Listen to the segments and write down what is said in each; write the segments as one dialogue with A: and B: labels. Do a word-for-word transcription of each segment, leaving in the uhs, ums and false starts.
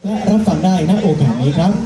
A: และรับฟังได้ณโอกาสนี้ครับ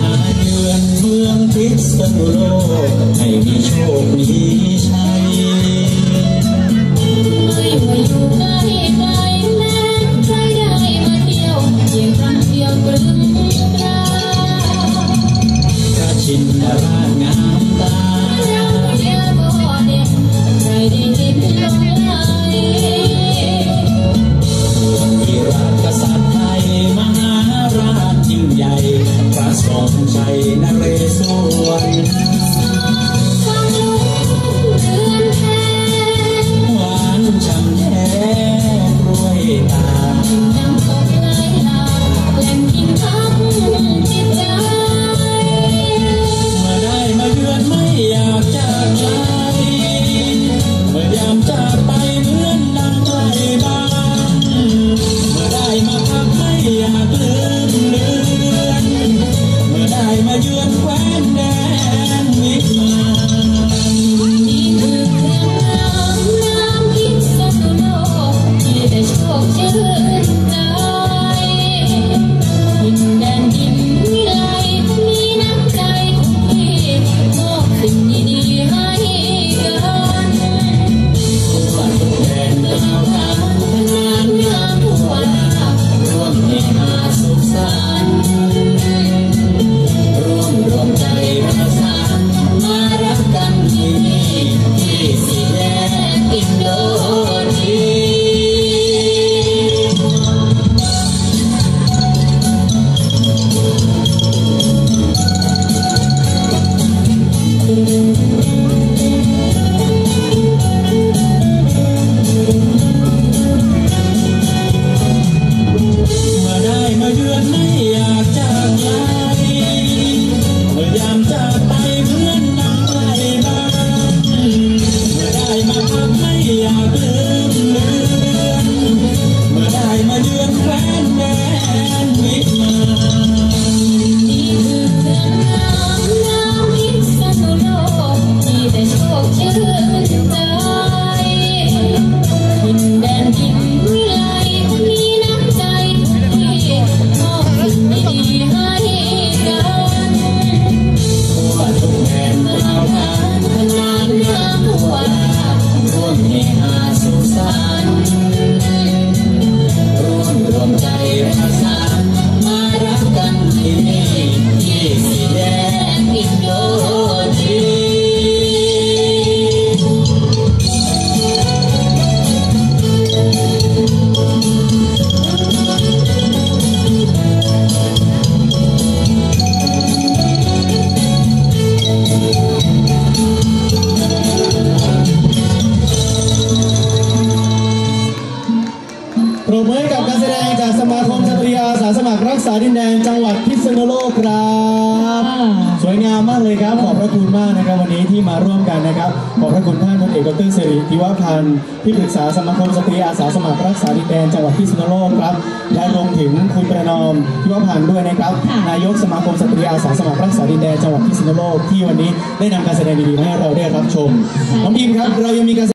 A: เยือนเมืองพิษณุโลกให้มีโชคมีชัย
B: ไม่ว่าอยู่ใกล้ไกลแม้ใครได้มาเที่ยวเพียงครั้งเดียวตรึงตรา
A: พระชินราชงามตา
B: เราเดียวก็เด่นใครได้ยินลงไหล
A: ที่ราชกษัตริย์ไทยมหาราชยิ่งใหญ่พระทรงชัยนเรศวร
B: ฟังลุงเดือนแท้
A: หวานช่ำแท้รวยตา
B: น้ำตกไหลหลากแหล่งกินพักจิตใจ
A: เมื่อได้มาเยือนไม่อยากจากไกลเมื่อยามจากไปเหมือนดังไกลบ้านเมื่อได้มาพักไม่อยากลืมเลือนเมื่อได้มาเยือนแคว้นแดนวิมาน
B: นี่คือเรื่องราวน้ำพิษณุโลกที่ได้โชคชื่นใจดินแดนดินวิไลมีน้ำใจของพี่มอบสิ่งดีๆให้กัน
A: ทั่วทุกแดนดาวทางพนานงามทั่วลาร่วมเฮฮาสุขสันต์ร่วมรวมใจประสานมารักกันที่นี่ที่สี่แยกอินโดนีเมื่อได้มาเยือนไม่อยากจากไกลเมื่อยามจากไปเหมือนดังไกลบ้านเมื่อได้มาพักไม่อยากลืมเลือนเมื่อได้มาเยือนแคว้นแดนวิมาน
B: นี่คือเรื่องราวน้ำพิษณุโลกที่ได้โชคชื่นใจดินแดนดินวิไลมีน้ำใจของพี่มอบสิ่งดีๆให้กัน
A: ทั่วทุกแดนดาวทางพนานงามทั่วลาร่วมเฮฮาสุขสันต์ร่วมรวมใจประสานมารักกันที่นี่ที่สี่แยกอินโดนีปรบมือให้กับการแสดงจากสมาคมสตรีอาสาสมัครรักษาดินแดนจังหวัดพิษณุโลกครับสวยงามมากเลยครับขอบพระคุณมากนะครับวันนี้ที่มาร่วมกันนะครับขอบพระคุณท่านพลเอกดรสิริธิวพันธ์ที่ปรึกษาสมาคมสตรีอาสาสมัครรักษาดินแดนจังหวัดพิษณุโลกครับและรวมถึงคุณประนอมธิวพันธ์ด้วยนะครับนายกสมาคมสตรีอาสาสมัครรักษาดินแดนจังหวัดพิษณุโลกที่วันนี้ได้นำการแสดงดีๆให้เราได้รับชมน้องพิมครับเรายังมีการ